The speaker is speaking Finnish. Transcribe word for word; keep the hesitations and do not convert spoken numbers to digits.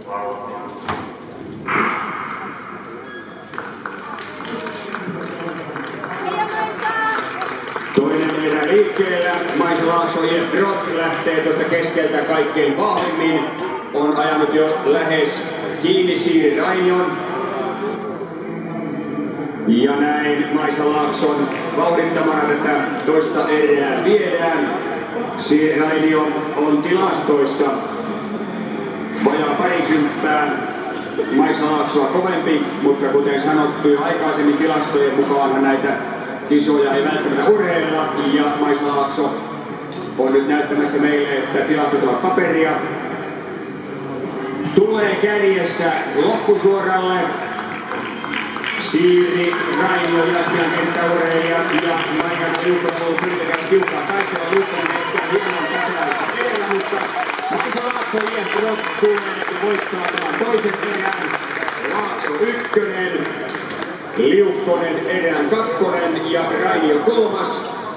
Toinen erä liikkeellä. Maisa Laakso Brott lähtee tuosta keskeltä kaikkein vahvimmin. On ajanut jo lähes kiinni Siiri Rainion. Ja näin Maisa Laakson vauhdittamana tätä toista erää viedään. Siiri Rainio on tilastoissa vajaa parikymppää Maisa Laaksoa kovempi, mutta kuten sanottu jo aikaisemmin tilastojen mukaan näitä kisoja ei välttämättä urheilla, ja Maisa Laakso on nyt näyttämässä meille, että tilastot ovat paperia. Tulee kärjessä loppusuoralle Siiri Rainio, Jyväskylän kenttäurheilija, ja Maikana Liukkonen on ollut kuitenkin tiukkaa taistelua. Liukkonen ehkä hieman tasaisessa edellä, mutta Maisa Laakso Brott tulee voittaa tämän toisen erän. Laakso ykkönen, Liukkonen erään kakkonen ja Rainio kolmas.